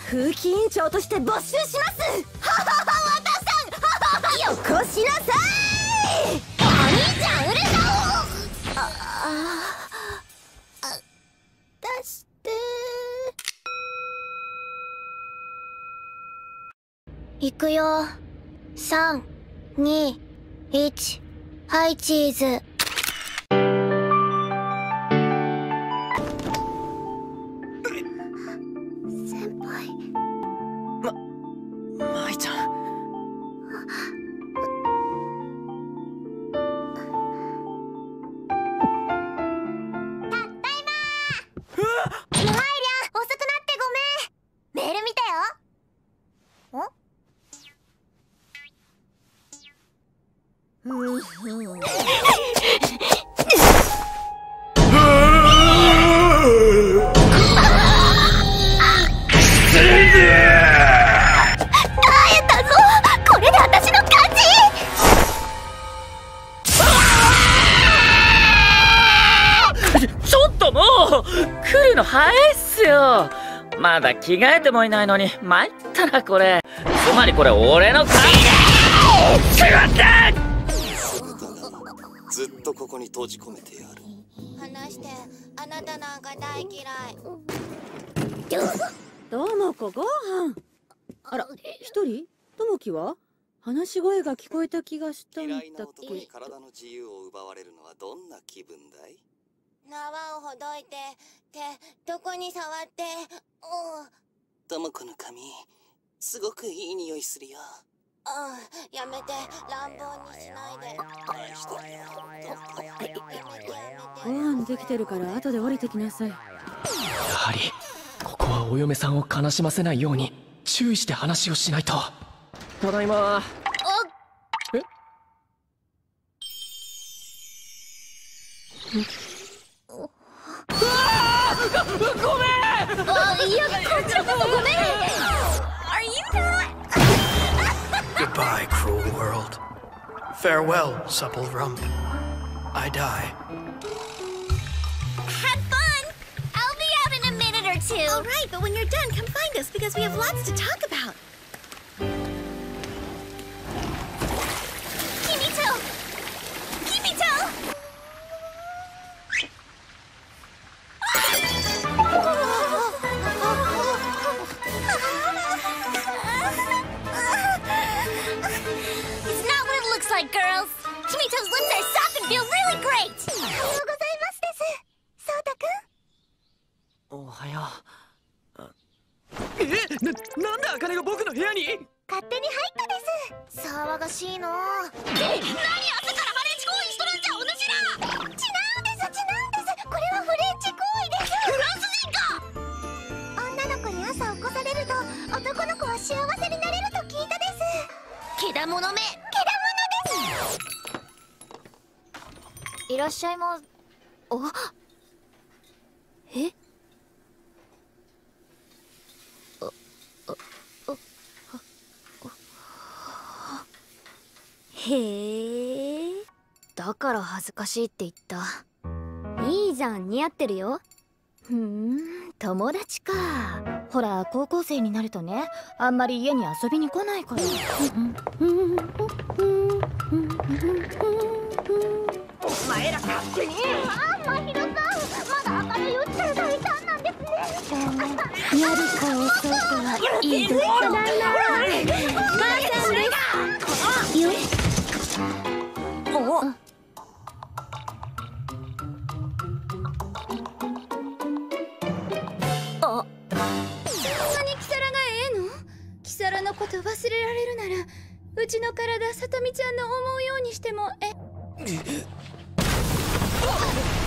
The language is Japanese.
風紀委員長として没収します。ははは、和田さん、よこしなさい。お兄ちゃん、うるさお。出して。いくよ。3、2、1、はいチーズ。先輩。 舞ちゃん。 ただいまー。マイリャン、遅くなってごめん。メール見たよ。ん？ ちょっともう来るの早いっすよ。まだ着替えてもいないのに参ったなこれ。つまりこれ俺の髪だ。しまった。 ずっとここに閉じ込めてやる。 話して、あなたなんか大嫌い。 ともこご飯。あら、一人？ともきは？話し声が聞こえた気がしたんだっ嫌いな男け。 に体の自由を奪われるのはどんな気分だい？ 縄をほどいて、手、どこに触って、 ともこの髪、すごくいい匂いするよ。 やめて、乱暴にしないで。 ご飯できてるから後で降りてきなさい。 やはりここはお嫁さんを悲しませないように注意して話をしないと。ただいま。え？ごめん。 いや、こっちこそごめん。Are you not? Goodbye, cruel world. Farewell, supple rump. I die. Have fun! I'll be out in a minute or two. All right, but when you're done, come find us because we have lots to talk about. Kimito! Kimito! It's not what it looks like, girls. Kimito's lips are soft and feel really great. おはようございますです。そうたくん。 おはよう。なんで茜が僕の部屋に？ 勝手に入ったです。騒がしいの。何朝からハレンチ行為しとるんじゃお主ら。違うんです。これはフレンチ行為です。フランス人か。女の子に朝起こされると男の子は幸せになれると聞いたです。けだものめ。けだものです。いらっしゃいま。え？へえ、だから恥ずかしいって言った。いいじゃん、似合ってるよ。友達か。ほら、高校生になるとね、あんまり家に遊びに来ないから。お前ら勝手に。真宙さん、まだ明るいうちから大胆なんですね。やるか遅いかはいいですか。ただいま。母さんです。よっ。そんなにキサラがええの？キサラのこと忘れられるなら、うちの体、さとみちゃんの思うようにしても